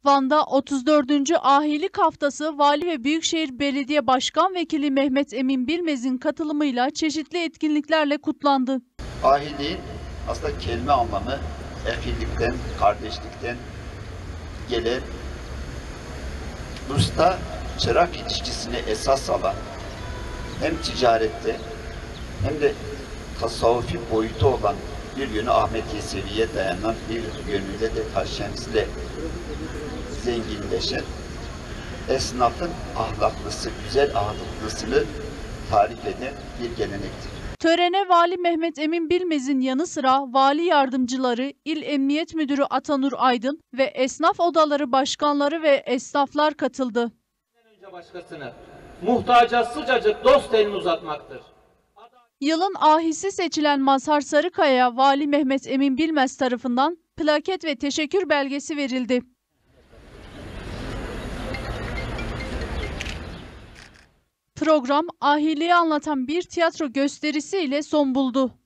Van'da 34. Ahilik Haftası Vali ve Büyükşehir Belediye Başkan Vekili Mehmet Emin Bilmez'in katılımıyla çeşitli etkinliklerle kutlandı. Ahiliğin aslında kelime anlamı ehillikten, kardeşlikten gelen, usta çırak ilişkisine esas alan hem ticarette hem de tasavvufi boyutu olan bir yönü Ahmet Yesevi'ye dayanan, bir yönüyle de Taşşems'le zenginleşen esnafın ahlaklısı, güzel ahlaklısını tarif eden bir gelenektir. Törene Vali Mehmet Emin Bilmez'in yanı sıra vali yardımcıları, İl Emniyet Müdürü Atanur Aydın ve esnaf odaları başkanları ve esnaflar katıldı. Önce başkasını, muhtaca sıcacık dost elini uzatmaktır. Yılın ahisi seçilen Mazhar Sarıkaya'ya Vali Mehmet Emin Bilmez tarafından plaket ve teşekkür belgesi verildi. Program ahiliği anlatan bir tiyatro gösterisi ile son buldu.